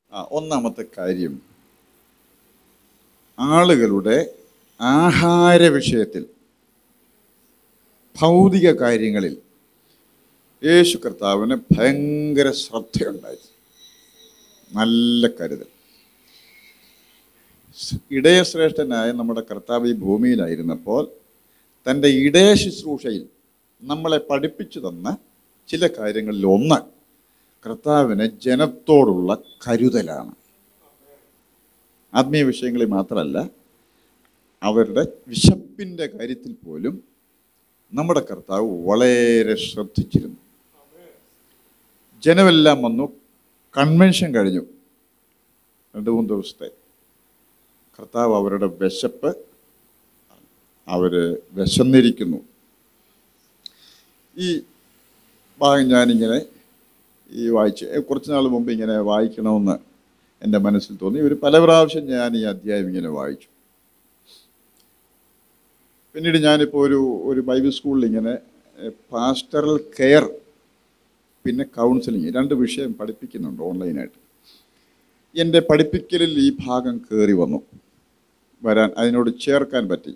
ഒന്നാമത്തെ കാര്യം, ആളുകളുടെ ആഹാര വിഷയത്തിൽ, ഭൗതിക കാര്യങ്ങളിൽ യേശു കർത്താവിന് ഭയങ്കര ശ്രദ്ധയുണ്ടായി, നല്ല കരുതൽ. ഇടയശ്രേഷ്ഠനായ നമ്മുടെ കർത്താവ് ഈ ഭൂമിയിലായിരുന്നപ്പോൾ തൻ്റെ ഇടയ ശുശ്രൂഷയിൽ നമ്മളെ പഠിപ്പിച്ചു തന്ന ചില കാര്യങ്ങളിൽ ഒന്ന് കർത്താവിന് ജനത്തോടുള്ള കരുതലാണ്. ആത്മീയ വിഷയങ്ങളിൽ മാത്രമല്ല, അവരുടെ വിശപ്പിൻ്റെ കാര്യത്തിൽ പോലും നമ്മുടെ കർത്താവ് വളരെ ശ്രദ്ധിച്ചിരുന്നു. ജനമെല്ലാം വന്നു, കൺവെൻഷൻ കഴിഞ്ഞു, 2-3 ദിവസത്തെ. കർത്താവ് അവരുടെ വിശപ്പ്, അവർ വിശന്നിരിക്കുന്നു. ഈ ഭാഗം ഞാനിങ്ങനെ വായിച്ച് കുറച്ച് നാൾ മുമ്പ് ഇങ്ങനെ വായിക്കണമെന്ന് എൻ്റെ മനസ്സിൽ തോന്നി. പല പ്രാവശ്യം ഞാൻ ഈ അധ്യായം ഇങ്ങനെ വായിച്ചു. പിന്നീട് ഞാനിപ്പോൾ ഒരു ബൈബിൾ സ്കൂളിൽ ഇങ്ങനെ പാസ്റ്ററൽ കെയർ പിന്നെ കൗൺസിലിങ് 2 വിഷയം പഠിപ്പിക്കുന്നുണ്ട് ഓൺലൈനായിട്ട്. എൻ്റെ പഠിപ്പിക്കലിൽ ഈ ഭാഗം കയറി വരാൻ അതിനോട് ചേർക്കാൻ പറ്റി.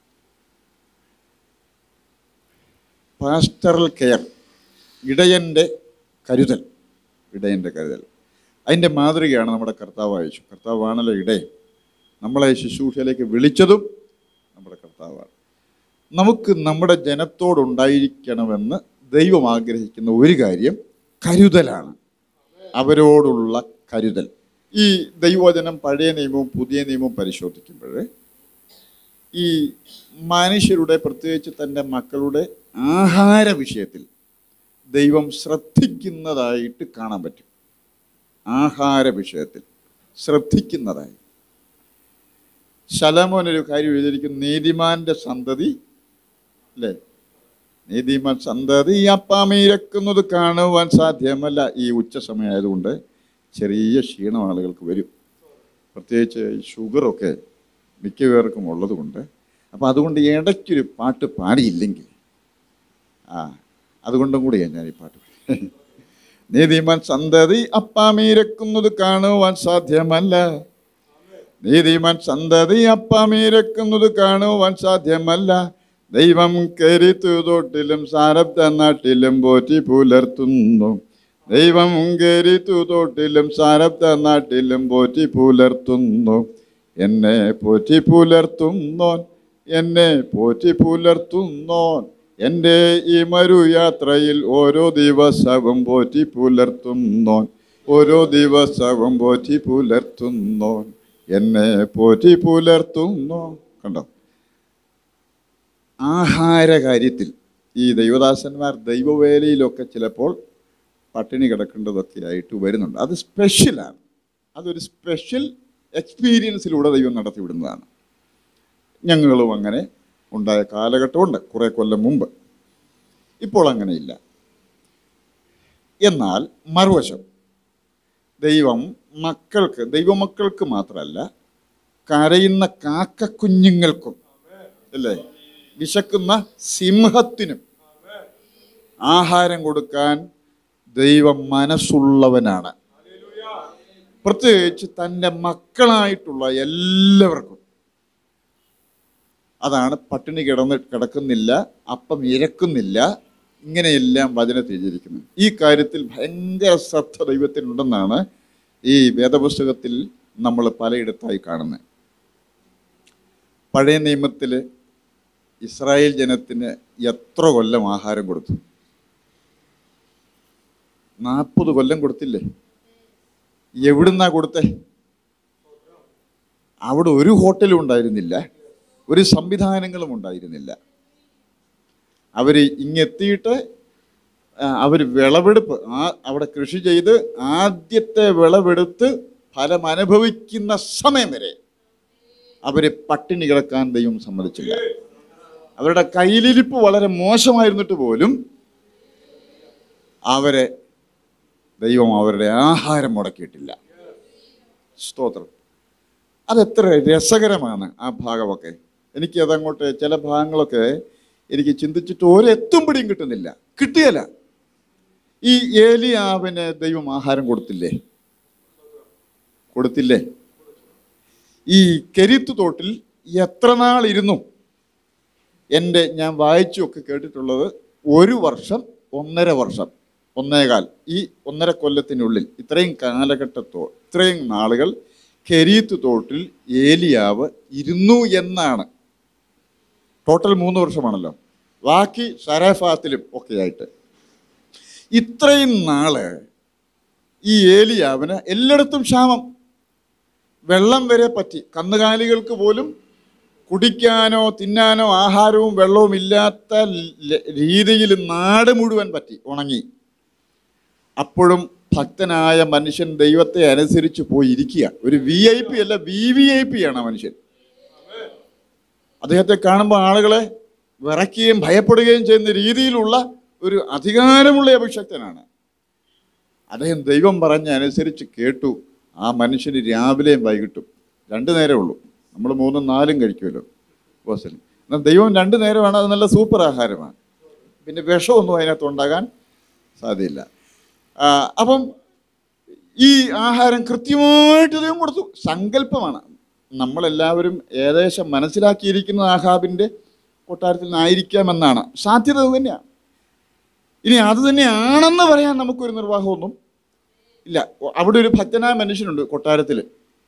പാസ്റ്ററൽ കെയർ, ഇടയൻ്റെ കരുതൽ. അതിൻ്റെ മാതൃകയാണ് നമ്മുടെ കർത്താവായ കർത്താവാണല്ലോ ഇടയൻ. നമ്മളെ ശുശ്രൂഷയിലേക്ക് വിളിച്ചതും നമ്മുടെ കർത്താവാണ്. നമുക്ക് നമ്മുടെ ജനത്തോടുണ്ടായിരിക്കണമെന്ന് ദൈവം ആഗ്രഹിക്കുന്ന ഒരു കാര്യം കരുതലാണ്, അവരോടുള്ള കരുതൽ. ഈ ദൈവവചനം പഴയ നിയമവും പുതിയ നിയമവും പരിശോധിക്കുമ്പോൾ ഈ മനുഷ്യരുടെ, പ്രത്യേകിച്ച് തൻ്റെ മക്കളുടെ ആഹാര വിഷയത്തിൽ ദൈവം ശ്രദ്ധിക്കുന്നതായിട്ട് കാണാൻ പറ്റും. ആഹാര വിഷയത്തിൽ ശ്രദ്ധിക്കുന്നതായി. ശലോമോൻ ഒരു കാര്യം എഴുതിയിരിക്കുന്നു, നീതിമാന്റെ സന്തതി, അല്ലേ, നീതിമാൻ സന്തതി അപ്പാമീരക്കുന്നത് കാണുവാൻ സാധ്യമല്ല. ഈ ഉച്ച സമയമായതുകൊണ്ട് ചെറിയ ക്ഷീണം ആളുകൾക്ക് വരും, പ്രത്യേകിച്ച് ഷുഗറൊക്കെ മിക്ക പേർക്കും ഉള്ളത് കൊണ്ട്. അപ്പോൾ അതുകൊണ്ട് ഇടയ്ക്കൊരു പാട്ട് പാടിയില്ലെങ്കിൽ അതുകൊണ്ടും കൂടിയാണ് ഞാൻ ഈ പാട്ട്. നീതിമാൻ സന്തതി അപ്പാമീരക്കുന്നത് കാണുവാൻ സാധ്യമല്ല, നീതിമാൻ സന്തതി അപ്പാമീരക്കുന്നത് കാണുവാൻ സാധ്യമല്ല. ദൈവം കരുത്തുതൊട്ടിലും സാരബ്ധ നാട്ടിലും പോറ്റി പുലർത്തുന്നു, ദൈവം കരുത്തുതൊട്ടിലും സാരബ്ധ നാട്ടിലും പോറ്റി പുലർത്തുന്നു. എന്നെ പോറ്റി പുലർത്തുന്നോൻ, എന്നെ പോറ്റി പുലർത്തുന്നോൻ, എൻ്റെ ഈ മരുയാത്രയിൽ ഓരോ ദിവസവും പോറ്റി പുലർത്തുന്നോൻ, ഓരോ ദിവസവും പോറ്റി പുലർത്തുന്നോൻ, എന്നെ പോറ്റി പുലർത്തുന്നോ. കണ്ടോ, ആഹാര കാര്യത്തിൽ ഈ ദൈവദാസന്മാർ ദൈവവേലയിലൊക്കെ ചിലപ്പോൾ പട്ടിണി കിടക്കേണ്ടതൊക്കെ ആയിട്ട് വരുന്നുണ്ട്. അത് സ്പെഷ്യലാണ്, അതൊരു സ്പെഷ്യൽ എക്സ്പീരിയൻസിലൂടെ ദൈവം നടത്തിവിടുന്നതാണ്. ഞങ്ങളും അങ്ങനെ ഉണ്ടായ കാലഘട്ടമുണ്ട് കുറേ കൊല്ലം മുമ്പ്. ഇപ്പോൾ അങ്ങനെയില്ല. എന്നാൽ മറുവശം, ദൈവമക്കൾക്ക് മാത്രമല്ല, കരയുന്ന കാക്കക്കുഞ്ഞുങ്ങൾക്കും, അല്ലേ, വിശക്കുന്ന സിംഹത്തിനും ആഹാരം കൊടുക്കാൻ ദൈവം മനസ്സുള്ളവനാണ്. പ്രത്യേകിച്ച് തൻ്റെ മക്കളായിട്ടുള്ള എല്ലാവർക്കും. അതാണ് പട്ടിണി കിടക്കുന്നില്ല, അപ്പം ഇരക്കുന്നില്ല, ഇങ്ങനെയെല്ലാം വചനത്തിൽ എഴുതിയിരിക്കുന്നത്. ഈ കാര്യത്തിൽ ഭയങ്കര ശ്രദ്ധ ദൈവത്തിനുണ്ടെന്നാണ് ഈ വേദപുസ്തകത്തിൽ നമ്മൾ പലയിടത്തായി കാണുന്നത്. പഴയ നിയമത്തിൽ ഇസ്രായേൽ ജനത്തിന് എത്ര കൊല്ലം ആഹാരം കൊടുത്തു? 40 കൊല്ലം കൊടുത്തില്ലേ? എവിടുന്നാ കൊടുത്തേ? അവിടെ ഒരു ഹോട്ടലും ഉണ്ടായിരുന്നില്ല, ഒരു സംവിധാനങ്ങളും ഉണ്ടായിരുന്നില്ല. അവർ ഇങ്ങെത്തിയിട്ട് അവർ വിളവെടുപ്പ്, അവിടെ കൃഷി ചെയ്ത് ആദ്യത്തെ വിളവെടുത്ത് ഫലം അനുഭവിക്കുന്ന സമയം വരെ അവർ പട്ടിണി കിടക്കാൻ ദൈവം സമ്മതിച്ചില്ല. അവരുടെ കയ്യിലിരിപ്പ് വളരെ മോശമായിരുന്നിട്ട് പോലും ദൈവം അവരുടെ ആഹാരം മുടക്കിയിട്ടില്ല. സ്തോത്രം. അതെത്ര രസകരമാണ് ആ ഭാഗമൊക്കെ. എനിക്കതങ്ങോട്ട് ചില ഭാഗങ്ങളൊക്കെ എനിക്ക് ചിന്തിച്ചിട്ട് ഒരെത്തും പിടിയും കിട്ടുന്നില്ല, കിട്ടിയല്ല. ഈ ഏലിയാവിന് ദൈവം ആഹാരം കൊടുത്തില്ലേ? കൊടുത്തില്ലേ? ഈ കെരീത്ത് തോട്ടിൽ എത്ര നാളിരുന്നു? ഞാൻ വായിച്ചുമൊക്കെ കേട്ടിട്ടുള്ളത് 1 വർഷം, 1.5 വർഷം, 1.25, ഈ 1.5 കൊല്ലത്തിനുള്ളിൽ ഇത്രയും ഇത്രയും നാളുകൾ കെരീത്ത് തോട്ടിൽ ഏലിയാവ് ഇരുന്നു എന്നാണ്. ടോട്ടൽ 3 വർഷമാണല്ലോ, ബാക്കി സരഫാത്തിലും ഒക്കെ ആയിട്ട്. ഇത്രയും നാള് ഈ ഏലിയാവിന് എല്ലായിടത്തും ക്ഷാമം, വെള്ളം വരെ പറ്റി. കന്നുകാലികൾക്ക് പോലും കുടിക്കാനോ തിന്നാനോ ആഹാരവും വെള്ളവും ഇല്ലാത്ത രീതിയിൽ നാട് മുഴുവൻ പറ്റി, ഉണങ്ങി. അപ്പോഴും ഭക്തനായ മനുഷ്യൻ ദൈവത്തെ അനുസരിച്ച് പോയിരിക്കുക. ഒരു VIP അല്ല, VVIP ആണ് ആ മനുഷ്യൻ. അദ്ദേഹത്തെ കാണുമ്പോൾ ആളുകളെ വിറയ്ക്കുകയും ഭയപ്പെടുകയും ചെയ്യുന്ന രീതിയിലുള്ള ഒരു അധികാരമുള്ള അഭിഷക്തനാണ് അദ്ദേഹം. ദൈവം പറഞ്ഞ അനുസരിച്ച് കേട്ടു. ആ മനുഷ്യന് രാവിലെയും വൈകിട്ടും 2 നേരമേ ഉള്ളൂ. നമ്മൾ 3ഉം 4ഉം കഴിക്കുമല്ലോ ബോസിൽ. എന്നാൽ ദൈവം 2 നേരമാണ്. അത് നല്ല സൂപ്പർ ആഹാരമാണ്. പിന്നെ വിഷമൊന്നും അതിനകത്ത് ഉണ്ടാകാൻ സാധ്യമില്ല. അപ്പം ഈ ആഹാരം കൃത്യമായിട്ട് ദൈവം കൊടുത്തു. സങ്കല്പമാണ്. നമ്മളെല്ലാവരും ഏകദേശം മനസ്സിലാക്കിയിരിക്കുന്ന ആഹാബിൻ്റെ കൊട്ടാരത്തിൽ നിന്നായിരിക്കാമെന്നാണ് സാധ്യത. തന്നെയാണ്. ഇനി അത് തന്നെയാണെന്ന് പറയാൻ നമുക്കൊരു നിർവാഹമൊന്നും ഇല്ല. അവിടെ ഒരു ഭക്തനായ മനുഷ്യനുണ്ട് കൊട്ടാരത്തിൽ,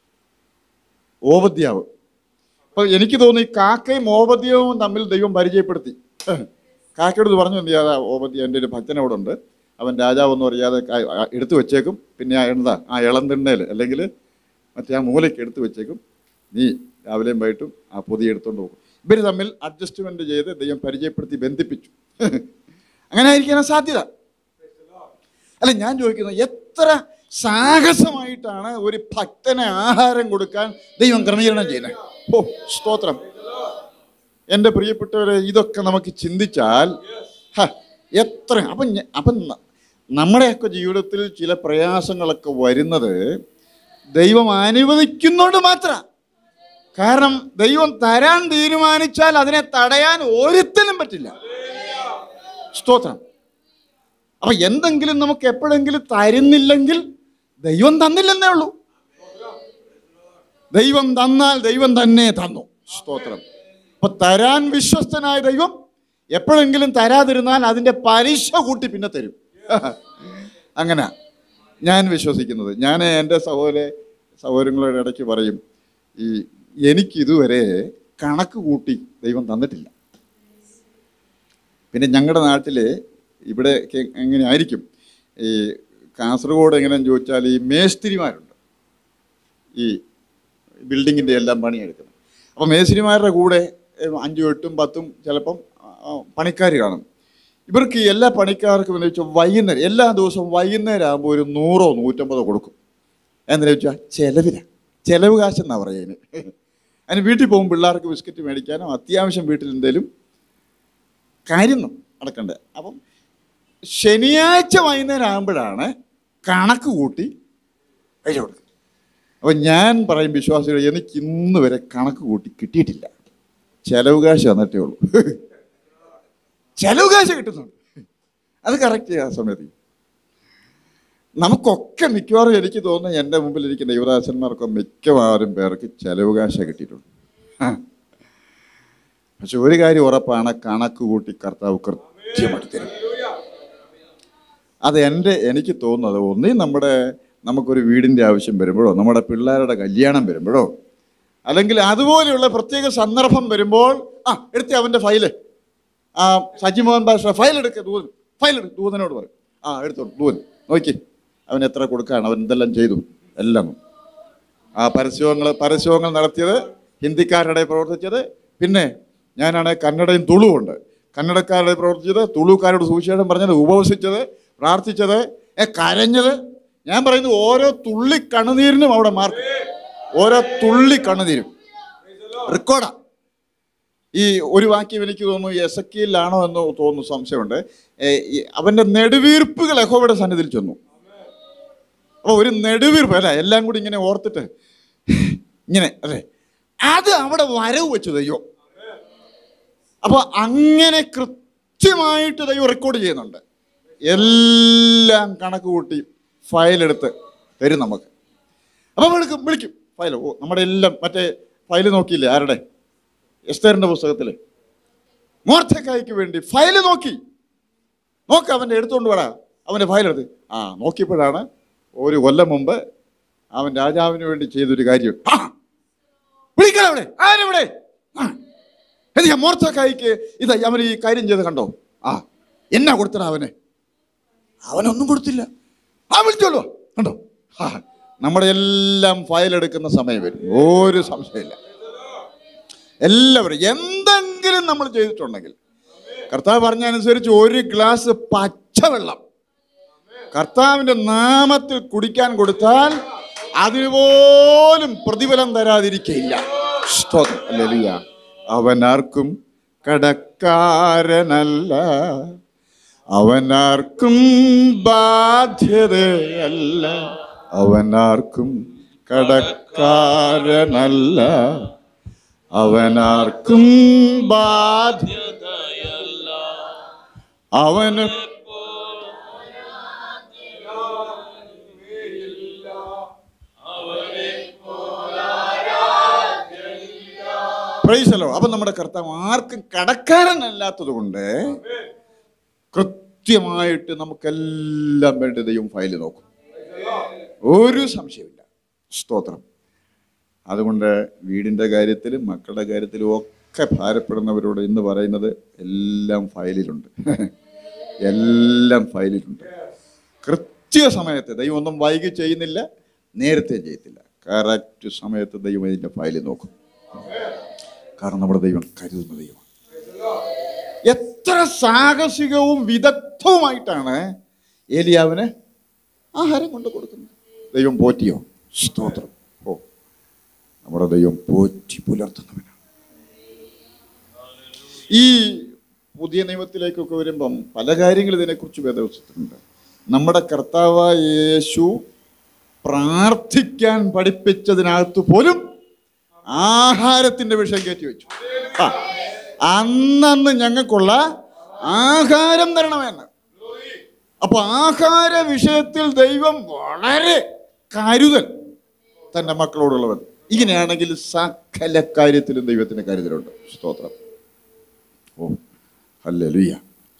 ഓബദ്യാവ്. അപ്പോൾ എനിക്ക് തോന്നി കാക്കയും ഓബദ്യാവും തമ്മിൽ ദൈവം പരിചയപ്പെടുത്തി. കാക്കയോട് പറഞ്ഞു, എന്ത് ചെയ്യാതെ ഓബദ്യ, എൻ്റെ ഒരു ഭക്തൻ അവിടെ ഉണ്ട്, അവൻ രാജാവെന്ന് അറിയാതെ എടുത്തു വെച്ചേക്കും. പിന്നെ ആ ഇളന്തിണ്ണയിൽ അല്ലെങ്കിൽ മറ്റേ ആ മൂലയ്ക്ക് എടുത്തു വെച്ചേക്കും. നീ രാവിലെയും വൈകിട്ടും ആ പൊതി എടുത്തുകൊണ്ട് പോകും. ഇവർ തമ്മിൽ അഡ്ജസ്റ്റ്മെൻറ്റ് ചെയ്ത് ദൈവം പരിചയപ്പെടുത്തി ബന്ധിപ്പിച്ചു. അങ്ങനെ ആയിരിക്കാനാ സാധ്യത. അല്ല, ഞാൻ ചോദിക്കുന്നത്, എത്ര സാഹസമായിട്ടാണ് ഒരു ഭക്തനെ ആഹാരം കൊടുക്കാൻ ദൈവം ക്രമീകരണം ചെയ്യുന്നത്. ഓ സ്തോത്രം. എൻ്റെ പ്രിയപ്പെട്ടവരെ, ഇതൊക്കെ നമുക്ക് ചിന്തിച്ചാൽ എത്ര അപ്പം നമ്മുടെയൊക്കെ ജീവിതത്തിൽ ചില പ്രയാസങ്ങളൊക്കെ വരുന്നത് ദൈവം അനുവദിക്കുന്നതുകൊണ്ട് മാത്രം. കാരണം ദൈവം തരാൻ തീരുമാനിച്ചാൽ അതിനെ തടയാൻ ഒരുത്തനും പറ്റില്ല. സ്തോത്രം. അപ്പൊ എന്തെങ്കിലും നമുക്ക് എപ്പോഴെങ്കിലും തരുന്നില്ലെങ്കിൽ ദൈവം തന്നില്ലെന്നേ ഉള്ളൂ. ദൈവം തന്നാൽ ദൈവം തന്നെ തന്നു. സ്തോത്രം. അപ്പൊ തരാൻ വിശ്വസ്തനായ ദൈവം എപ്പോഴെങ്കിലും തരാതിരുന്നാൽ അതിൻ്റെ പലിശ കൂട്ടി പിന്നെ തരും. അങ്ങനെ ഞാൻ വിശ്വസിക്കുന്നത്. ഞാൻ എൻ്റെ സഹോദരങ്ങളുടെ ഇടയ്ക്ക് പറയും, എനിക്കിതുവരെ കണക്ക് കൂട്ടി ദൈവം തന്നിട്ടില്ല. പിന്നെ ഞങ്ങളുടെ നാട്ടിൽ ഇവിടെ എങ്ങനെ ആയിരിക്കും, ഈ കാസർഗോഡ് എങ്ങനെയാണെന്ന് ചോദിച്ചാൽ, ഈ മേസ്തിരിമാരുണ്ട്, ഈ ബിൽഡിങ്ങിൻ്റെ എല്ലാം പണിയെടുക്കുന്നത്. അപ്പോൾ മേസ്തിരിമാരുടെ കൂടെ 5, 8, 10 ചിലപ്പം പണിക്കാർ കാണും. ഇവർക്ക് എല്ലാ പണിക്കാർക്കും എന്ന് വെച്ചാൽ വൈകുന്നേരം, എല്ലാ ദിവസവും വൈകുന്നേരം ആകുമ്പോൾ ഒരു 100 150 കൊടുക്കും. എന്താണെന്ന് വെച്ചാൽ ചിലവ് കാശെന്നാണ് പറയുന്നത്. അതിന് വീട്ടിൽ പോകും പിള്ളേർക്ക് ബിസ്ക്കറ്റ് മേടിക്കാനോ അത്യാവശ്യം വീട്ടിൽ എന്തെങ്കിലും കാര്യം നടക്കണ്ടേ. അപ്പം ശനിയാഴ്ച വൈകുന്നേരം ആകുമ്പോഴാണ് കണക്ക് കൂട്ടി പൈസ കൊടുക്കുക. അപ്പം ഞാൻ പറയും വിശ്വാസികൾ, എനിക്ക് ഇന്ന് വരെ കണക്ക് കൂട്ടി കിട്ടിയിട്ടില്ല. ചെലവ് കാശ് തന്നിട്ടേ ഉള്ളൂ. ചെലവ് കാശ് കിട്ടുന്നുണ്ട്, അത് കറക്റ്റ് ചെയ്യാൻ സമയത്ത്. നമുക്കൊക്കെ മിക്കവാറും എനിക്ക് തോന്നുന്നു എൻ്റെ മുമ്പിൽ ഇരിക്കുന്ന യുവദാസന്മാർക്കൊക്കെ മിക്കവാറും പേർക്ക് ചെലവ് കാശ കിട്ടിയിട്ടുണ്ട്. പക്ഷെ ഒരു കാര്യം ഉറപ്പാണ്, കണക്ക് കൂട്ടി കർത്താവ് കൃത്യമായിട്ട് തരും. അത് എനിക്ക് തോന്നുന്നത്, ഒന്നീ നമുക്കൊരു വീടിൻ്റെ ആവശ്യം വരുമ്പോഴോ, നമ്മുടെ പിള്ളേരുടെ കല്യാണം വരുമ്പോഴോ, അല്ലെങ്കിൽ അതുപോലെയുള്ള പ്രത്യേക സന്ദർഭം വരുമ്പോൾ എടുത്ത് അവൻ്റെ ഫയല്, സജിമോഹൻ ഭാഷ ഫയൽ എടുക്കുക, ദൂതനോട് പറയും, എടുത്തോളൂ ദൂതൻ നോക്കി അവൻ എത്ര കൊടുക്കുകയാണ്, അവൻ എന്തെല്ലാം ചെയ്തു എല്ലാം. ആ പരസ്യങ്ങൾ നടത്തിയത് ഹിന്ദിക്കാരുടെ പ്രവർത്തിച്ചത്. പിന്നെ ഞാനാണ് കന്നഡയും തുളുവുണ്ട്, കന്നഡക്കാരുടെ പ്രവർത്തിച്ചത്, തുളുക്കാരോട് സുവിശേഷം പറഞ്ഞത്, ഉപവസിച്ചത്, പ്രാർത്ഥിച്ചത്, കരഞ്ഞത്. ഞാൻ പറയുന്നത് ഓരോ തുള്ളി കണ്ണുനീരിനും അവിടെ മാർക്ക്, ഓരോ തുള്ളി കണ്ണുനീരും റെക്കോർഡാ. ഈ ഒരു വാക്യം എനിക്ക് തോന്നുന്നു എസെക്കിയേലിലാണോ എന്ന് തോന്നുന്നു, സംശയമുണ്ട്. അവൻ്റെ നെടുവീർപ്പുകൾ യഹോവയുടെ സന്നിധിയിൽ ചെന്നു. അപ്പോൾ ഒരു നെടുവീർപ്പ് അല്ല, എല്ലാം കൂടി ഇങ്ങനെ ഓർത്തിട്ട് ഇങ്ങനെ അല്ലേ, അത് അവിടെ വരവ് വെച്ചു ദൈവം. അപ്പോൾ അങ്ങനെ കൃത്യമായിട്ട് ദൈവം റെക്കോർഡ് ചെയ്യുന്നുണ്ട്. എല്ലാം കണക്ക് കൂട്ടി ഫയലെടുത്ത് തരും നമുക്ക്. അപ്പം വിളിക്കും ഫയൽ. ഓ, നമ്മുടെ എല്ലാം മറ്റേ ഫയൽ നോക്കിയില്ലേ? ആരുടെ? എസ്തേറിൻ്റെ പുസ്തകത്തിൽ മൊർദെഖായിക്ക് വേണ്ടി ഫയൽ നോക്കി. അവൻ്റെ എടുത്തുകൊണ്ട് വേടാ അവൻ്റെ ഫയലെടുത്ത്. നോക്കിയപ്പോഴാണ് ഒരു കൊല്ലം മുമ്പ് അവൻ രാജാവിന് വേണ്ടി ചെയ്തൊരു കാര്യം. വിളിക്കണവിടെ ആരെവിടെ? മൊർദെഖായിക്ക് ഇതാ അവൻ ഈ കാര്യം ചെയ്ത് കണ്ടോ? എന്നാ കൊടുത്തടാ അവനൊന്നും കൊടുത്തില്ല. വിളിച്ചോളൂ കണ്ടോ? നമ്മുടെ എല്ലാം ഫയലെടുക്കുന്ന സമയം വരും, ഒരു സംശയമില്ല. എല്ലാവരും എന്തെങ്കിലും നമ്മൾ ചെയ്തിട്ടുണ്ടെങ്കിൽ കർത്താവ് പറഞ്ഞനുസരിച്ച് ഒരു ഗ്ലാസ് പച്ചവെള്ളം കർത്താവിൻ്റെ നാമത്തിൽ കുടിക്കാൻ കൊടുത്താൽ അതിനുപോലും പ്രതിഫലം തരാതിരിക്കയില്ല. സ്തോത്രം. ഹല്ലേലൂയ. അവനാർക്കും കടക്കാരനല്ല, അവനാർക്കും ബാധ്യതയല്ല, അവനാർക്കും കടക്കാരനല്ല, അവനാർക്കും ബാധ്യതയല്ല, അവന് പ്രൈസ് ദി ലോർഡ്. അപ്പം നമ്മുടെ കർത്താവ് ആർക്കും കടക്കാരനല്ലാത്തത് കൊണ്ട് കൃത്യമായിട്ട് നമുക്കെല്ലാം വേണ്ട ദൈവം ഫയൽ നോക്കും, ഒരു സംശയമില്ല. സ്തോത്രം. അതുകൊണ്ട് വീടിൻ്റെ കാര്യത്തിലും മക്കളുടെ കാര്യത്തിലും ഒക്കെ ഭാരപ്പെടുന്നവരോട് ഇന്ന് പറയുന്നത് എല്ലാം ഫയലിലുണ്ട്, എല്ലാം ഫയലിലുണ്ട്. കൃത്യസമയത്ത് ദൈവം ഒന്നും വൈകി ചെയ്യുന്നില്ല, നേരത്തെ ചെയ്യത്തില്ല. കറക്റ്റ് സമയത്ത് ദൈവം ഇതിൻ്റെ ഫയൽ നോക്കും. കാരണം നമ്മുടെ ദൈവം കരുതുന്ന ദൈവമാണ്. എത്ര സാഹസികവും വിദഗ്ധവുമായിട്ടാണ് ഏലിയാവിന് ആഹാരം കൊണ്ട് കൊടുക്കുന്നത്. ദൈവം പോറ്റിയോ? സ്തോത്രം. നമ്മുടെ ദൈവം പോറ്റി പുലർത്തുന്നവനാണ്. ഈ പുതിയ നിയമത്തിലേക്കൊക്കെ വരുമ്പം പല കാര്യങ്ങൾ ഇതിനെക്കുറിച്ച് വേദപുസ്തകത്തിലുണ്ട്. നമ്മുടെ കർത്താവായ യേശു പ്രാർത്ഥിക്കാൻ പഠിപ്പിച്ചതിനകത്ത് പോലും ആഹാരത്തിൻ്റെ വിഷയം കയറ്റി വെച്ചു. അന്നന്ന് ഞങ്ങൾക്കുള്ള ആഹാരം തരണമെന്ന്. അപ്പൊ ആഹാര വിഷയത്തിൽ ദൈവം വളരെ കരുതൽ തൻ്റെ മക്കളോടുള്ളവൻ. ഇങ്ങനെയാണെങ്കിൽ സകല കാര്യത്തിലും ദൈവത്തിന് കരുതലുണ്ട്. സ്തോത്രം. ഓ ഹല്ലേലൂയ.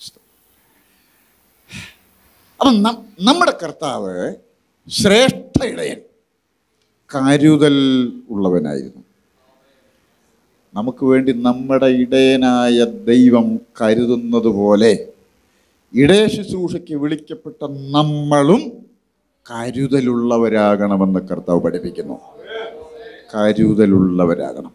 അപ്പം നമ്മുടെ കർത്താവ് ശ്രേഷ്ഠ ഇടയൻ, കരുതൽ ഉള്ളവനായിരുന്നു. നമുക്ക് വേണ്ടി നമ്മുടെ ഇടയനായ ദൈവം കരുതുന്നത് പോലെ ഇടയ ശുശ്രൂഷയ്ക്ക് വിളിക്കപ്പെട്ട നമ്മളും കരുതലുള്ളവരാകണമെന്ന് കർത്താവ് പഠിപ്പിക്കുന്നു. കരുതലുള്ളവരാകണം.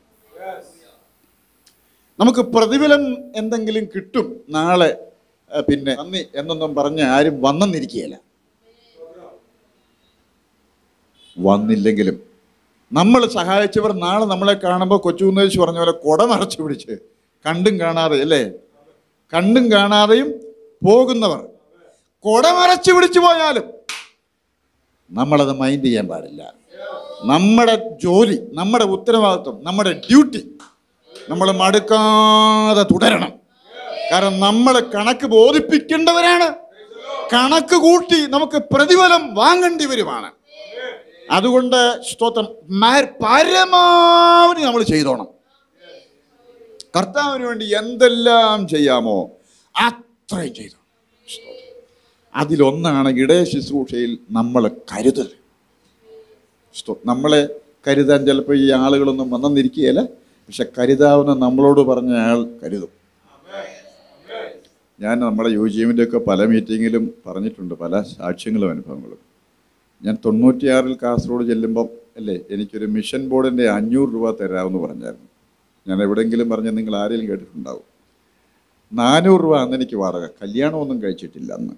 നമുക്ക് പ്രതിഫലം എന്തെങ്കിലും കിട്ടും നാളെ, പിന്നെ നന്ദി എന്നൊന്നും പറഞ്ഞ് ആരും വന്നെന്നിരിക്കുകയില്ല. വന്നില്ലെങ്കിലും നമ്മൾ സഹായിച്ചവർ നാളെ നമ്മളെ കാണുമ്പോൾ കൊച്ചുകുന്നേശ് പറഞ്ഞ പോലെ കുടമറച്ചു പിടിച്ച് കണ്ടും കാണാതെ, അല്ലേ, കണ്ടും കാണാതെയും പോകുന്നവർ കുടമറച്ചു പിടിച്ചു പോയാലും നമ്മളത് മൈൻഡ് ചെയ്യാൻ പാടില്ല. നമ്മുടെ ജോലി, നമ്മുടെ ഉത്തരവാദിത്വം, നമ്മുടെ ഡ്യൂട്ടി നമ്മൾ മടുക്കാതെ തുടരണം. കാരണം നമ്മൾ കണക്ക് ബോധിപ്പിക്കേണ്ടവരാണ്. കണക്ക് കൂട്ടി നമുക്ക് പ്രതിഫലം വാങ്ങേണ്ടി വരുമാണ്. അതുകൊണ്ട് സ്തോത്രം, പരമാവധി നമ്മൾ ചെയ്തോണം. കർത്താവിന് വേണ്ടി എന്തെല്ലാം ചെയ്യാമോ അത്രയും ചെയ്തു. അതിലൊന്നാണ് ഇടയ ശുശ്രൂഷയിൽ നമ്മൾ കരുതൽ. നമ്മളെ കരുതാൻ ചിലപ്പോൾ ഈ ആളുകളൊന്നും വന്നെന്നിരിക്കുകയില്ല, പക്ഷെ കരുതാവുന്ന നമ്മളോട് പറഞ്ഞ ആൾ കരുതും. ഞാൻ നമ്മുടെ UGM-ൻ്റെ ഒക്കെ പല മീറ്റിങ്ങിലും പറഞ്ഞിട്ടുണ്ട്, പല സാക്ഷ്യങ്ങളും അനുഭവങ്ങളും. ഞാൻ 96-ൽ കാസർഗോഡ് ചെല്ലുമ്പം, അല്ലേ, എനിക്കൊരു മിഷൻ ബോർഡിൻ്റെ 500 രൂപ തരാമെന്ന് പറഞ്ഞായിരുന്നു. ഞാൻ എവിടെയെങ്കിലും പറഞ്ഞ് നിങ്ങൾ ആരെങ്കിലും കേട്ടിട്ടുണ്ടാവും. 400 രൂപ അന്ന് എനിക്ക് വാടക. കല്യാണമൊന്നും കഴിച്ചിട്ടില്ല അന്ന്.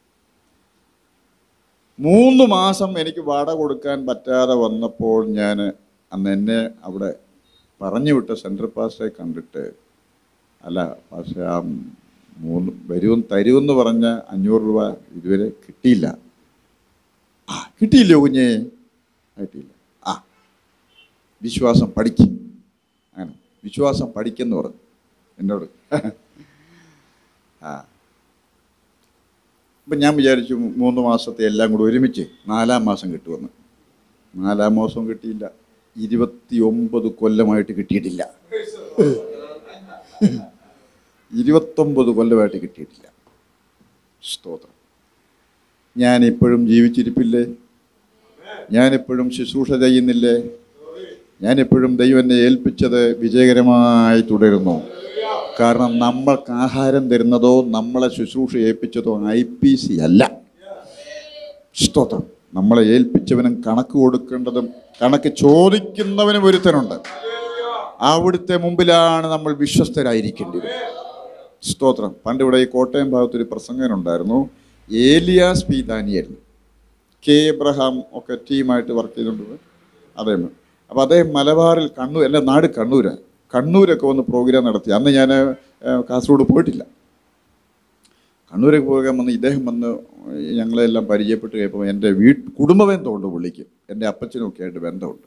3 മാസം എനിക്ക് വാടക കൊടുക്കാൻ പറ്റാതെ വന്നപ്പോൾ ഞാൻ അന്ന് എന്നെ അവിടെ പറഞ്ഞു വിട്ട സെൻട്രൽ പാസ്റ്ററെ കണ്ടിട്ട്, അല്ല പക്ഷേ ആ തരുമെന്ന് പറഞ്ഞ 500 രൂപ ഇതുവരെ കിട്ടിയില്ല. കിട്ടിയില്ലോ കുഞ്ഞേ? കിട്ടിയില്ല. വിശ്വാസം പഠിക്കും. അങ്ങനെ വിശ്വാസം പഠിക്കെന്ന് പറഞ്ഞു എന്നോട്. അപ്പം ഞാൻ വിചാരിച്ചു 3 മാസത്തെ എല്ലാം കൂടി ഒരുമിച്ച് 4-ാം മാസം കിട്ടുമെന്ന്. 4-ാം മാസം കിട്ടിയില്ല. 29 കൊല്ലമായിട്ട് കിട്ടിയിട്ടില്ല. 29 കൊല്ലമായിട്ട് കിട്ടിയിട്ടില്ല. സ്തോത്രം. ഞാനിപ്പോഴും ജീവിച്ചിരിപ്പില്ലേ? ഞാനിപ്പോഴും ശുശ്രൂഷ ചെയ്യുന്നില്ലേ? ഞാനിപ്പോഴും ദൈവം എന്നെ ഏൽപ്പിച്ചത് വിജയകരമായി തുടരുന്നു. കാരണം നമ്മൾക്ക് ആഹാരം തരുന്നതോ നമ്മളെ ശുശ്രൂഷ ഏൽപ്പിച്ചതോ IPC അല്ല. സ്തോത്രം. നമ്മളെ ഏൽപ്പിച്ചവനും കണക്ക് കൊടുക്കേണ്ടതും കണക്ക് ചോദിക്കുന്നവനും ഒരുത്തനുണ്ട്. അവിടുത്തെ മുമ്പിലാണ് നമ്മൾ വിശ്വസ്തരായിരിക്കേണ്ടത്. സ്തോത്രം. പണ്ട് ഇവിടെ ഈ കോട്ടയം ഭാഗത്തൊരു പ്രസംഗനുണ്ടായിരുന്നു, ഏലിയാസ് പി ദാനിയേൽ. കെ എബ്രഹാം ഒക്കെ ടീമായിട്ട് വർക്ക് ചെയ്തുകൊണ്ട് അദ്ദേഹം. അപ്പോൾ അദ്ദേഹം മലബാറിൽ എൻ്റെ നാട് കണ്ണൂരൊക്കെ വന്ന് പ്രോഗ്രാം നടത്തി. അന്ന് ഞാൻ കാസർഗോഡ് പോയിട്ടില്ല. കണ്ണൂരൊക്കെ പ്രോഗ്രാം വന്ന് ഇദ്ദേഹം വന്ന് ഞങ്ങളെല്ലാം പരിചയപ്പെട്ട് കഴിയുമ്പോൾ എൻ്റെ കുടുംബ ബന്ധമുണ്ട് പുള്ളിക്ക്, എൻ്റെ അപ്പച്ചനുമൊക്കെ ആയിട്ട് ബന്ധമുണ്ട്.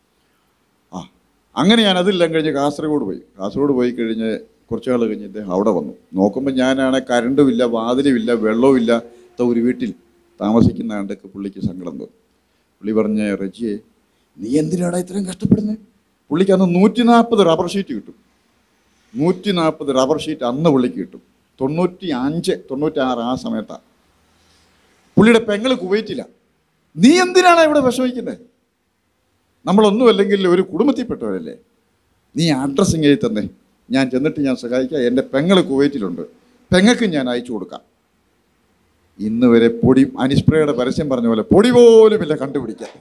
അങ്ങനെ ഞാൻ അതെല്ലാം കഴിഞ്ഞ് കാസർഗോഡ് പോയി കഴിഞ്ഞ് കുറച്ച് നാൾ കഴിഞ്ഞ് ഇദ്ദേഹം അവിടെ വന്നു. നോക്കുമ്പോൾ ഞാനാണ് കരണ്ടുമില്ല, വാതിലുമില്ല, വെള്ളവുമില്ല ഒരു വീട്ടിൽ താമസിക്കുന്ന കണ്ടൊക്കെ പുള്ളിക്ക് സങ്കടം തോന്നി. പുള്ളി പറഞ്ഞ, റജിയെ നീ എന്തിനാടാ ഇത്രയും കഷ്ടപ്പെടുന്നത്? പുള്ളിക്ക് അന്ന് 140 റബ്ബർ ഷീറ്റ് കിട്ടും. 140 റബ്ബർ ഷീറ്റ് അന്ന് പുള്ളിക്ക് കിട്ടും. 95, 96 ആ സമയത്താണ്. പുള്ളിയുടെ പെങ്ങൾ കുവൈറ്റില്ല. നീ എന്തിനാണ് ഇവിടെ വിഷമിക്കുന്നത്? നമ്മളൊന്നും അല്ലെങ്കിൽ ഒരു കുടുംബത്തിൽപ്പെട്ടവരല്ലേ? നീ അഡ്രസ്സ് ഇങ്ങനെ തന്നെ, ഞാൻ ചെന്നിട്ട് ഞാൻ സഹായിക്കാം. എൻ്റെ പെങ്ങൾ കുവൈറ്റിലുണ്ട്, പെങ്ങൾക്ക് ഞാൻ അയച്ചു കൊടുക്കാം. ഇന്ന് വരെ അനിസ്പ്രേയുടെ പരസ്യം പറഞ്ഞ പോലെ പൊടി പോലുമില്ല കണ്ടുപിടിക്കാൻ.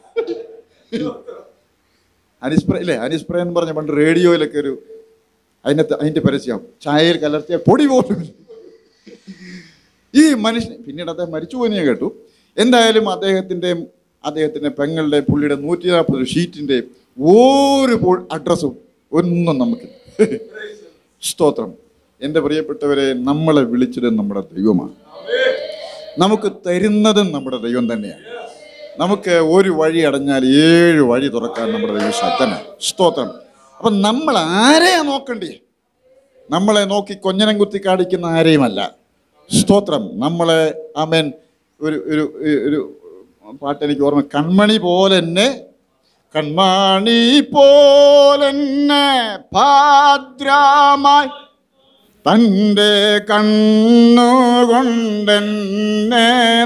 അനിസ്പ്രേ എന്ന് പറഞ്ഞ പണ്ട് റേഡിയോയിലൊക്കെ ഒരു അതിൻ്റെ പരസ്യം, ചായയിൽ കലർത്തിയ പൊടി പോലുമില്ല. ഈ മനുഷ്യൻ പിന്നീട് അദ്ദേഹം മരിച്ചുപോയി ഞാൻ കേട്ടു. എന്തായാലും അദ്ദേഹത്തിൻ്റെ പെങ്ങളുടെ പുള്ളിയുടെ 140 ഷീറ്റിൻ്റെ ഒരു അഡ്രസ്സും ഒന്നും നമുക്ക്. സ്തോത്രം. എൻ്റെ പ്രിയപ്പെട്ടവരെ, നമ്മളെ വിളിച്ചത് നമ്മുടെ ദൈവമാണ്. നമുക്ക് തരുന്നതും നമ്മുടെ ദൈവം തന്നെയാണ്. നമുക്ക് ഒരു വഴി അടഞ്ഞാൽ 7 വഴി തുറക്കാൻ നമ്മുടെ ദൈവം ശക്തനാണ്. സ്തോത്രം. അപ്പം നമ്മൾ ആരെയാ നോക്കണ്ടേ? നമ്മളെ നോക്കി കൊഞ്ഞനം കുത്തി കാണിക്കുന്ന ആരെയുമല്ല. സ്തോത്രം. നമ്മളെ ആമേൻ. ഒരു പാട്ട് എനിക്ക് ഓർമ്മ, കൺമണി പോലെന്നെ ഭാദ്രമായി തൻ്റെ കണ്ണുകൊണ്ടെന്നെ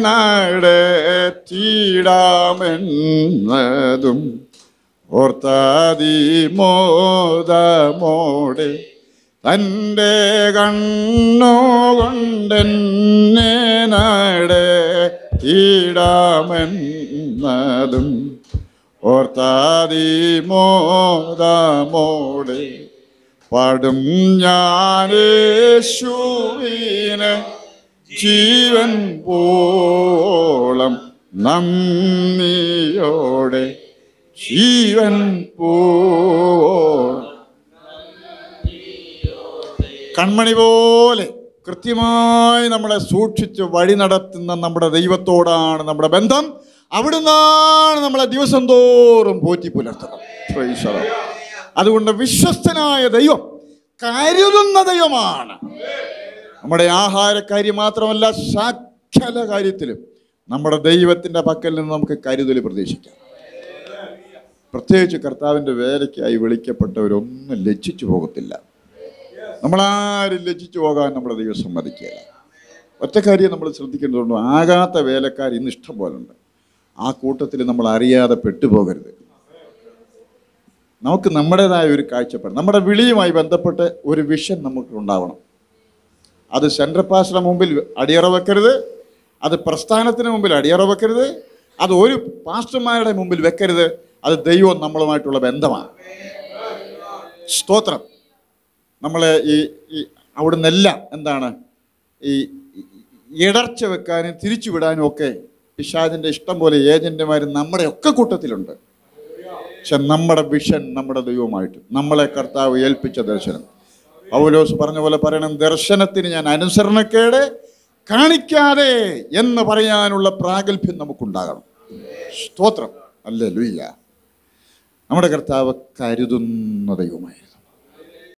നടത്തിയിടാമെന്നതും ഓർത്താതി മോദമോടെ തൻ്റെ കണ്ണുകൊണ്ടെന്നെ നടത്തിയിടാമെന്നതും ഓർത്താതി മോദമോടെ പാടും ഞാനേശുവിനെ ജീവൻ പോളം നന്ദിയോടെ ജീവൻ പോളം. കൺമണി പോലെ കൃത്യമായി നമ്മളെ സൂക്ഷിച്ച് വഴി നടത്തുന്ന നമ്മുടെ ദൈവത്തോടാണ് നമ്മുടെ ബന്ധം. അവിടുന്നാണ് നമ്മളെ ദിവസം തോറും പോറ്റി പുലർത്തണം. അതുകൊണ്ട് വിശ്വസ്തനായ ദൈവം കരുതുന്ന ദൈവമാണ്. നമ്മുടെ ആഹാരക്കാര്യം മാത്രമല്ല, സകല കാര്യത്തിലും നമ്മുടെ ദൈവത്തിൻ്റെ പക്കൽ നിന്ന് നമുക്ക് കരുതൽ പ്രതീക്ഷിക്കാം. പ്രത്യേകിച്ച് കർത്താവിൻ്റെ വേലയ്ക്കായി വിളിക്കപ്പെട്ടവരൊന്നും ലജ്ജിച്ചു പോകത്തില്ല. നമ്മളാരും ലജ്ജിച്ചു പോകാൻ നമ്മുടെ ദൈവം സമ്മതിക്കുകയില്ല. ഒറ്റ കാര്യം നമ്മൾ ശ്രദ്ധിക്കേണ്ടതുകൊണ്ട്, ആകാത്ത വേലക്കാർ ഇന്ന് ഇഷ്ടം പോലുണ്ട്. ആ കൂട്ടത്തിൽ നമ്മൾ അറിയാതെ പെട്ടുപോകരുത്. നമുക്ക് നമ്മുടേതായ ഒരു കാഴ്ചപ്പാട്, നമ്മുടെ വിളിയുമായി ബന്ധപ്പെട്ട് ഒരു വിഷൻ നമുക്ക് ഉണ്ടാവണം. അത് സെൻട്രൽ പാസ്റ്ററുടെ മുമ്പിൽ അടിയറ വെക്കരുത്, അത് പ്രസ്ഥാനത്തിന് മുമ്പിൽ അടിയറ വെക്കരുത്, അത് ഒരു പാസ്റ്റർമാരുടെ മുമ്പിൽ വെക്കരുത്. അത് ദൈവം നമ്മളുമായിട്ടുള്ള ബന്ധമാണ്. സ്തോത്രം. നമ്മളെ ഈ അവിടെ നിന്നെല്ലാം എന്താണ് ഈ ഇടർച്ച വെക്കാനും തിരിച്ചു വിടാനും ഒക്കെ പിശാചിൻ്റെ ഇഷ്ടം പോലെ ഏജന്റുമാർ നമ്മുടെ ഒക്കെ കൂട്ടത്തിലുണ്ട്. പക്ഷെ നമ്മുടെ വിഷൻ നമ്മുടെ ദൈവമായിട്ട് നമ്മളെ കർത്താവ് ഏൽപ്പിച്ച ദർശനം, പൗലോസ് പറഞ്ഞ പോലെ പറയണം, ദർശനത്തിന് ഞാൻ അനുസരണക്കേട് കാണിക്കാതെ എന്ന് പറയാനുള്ള പ്രാഗൽഭ്യം നമുക്കുണ്ടാകണം. സ്തോത്രം. ഹല്ലേലൂയ. നമ്മുടെ കർത്താവ് കരുതുന്ന ദൈവമായിരുന്നു.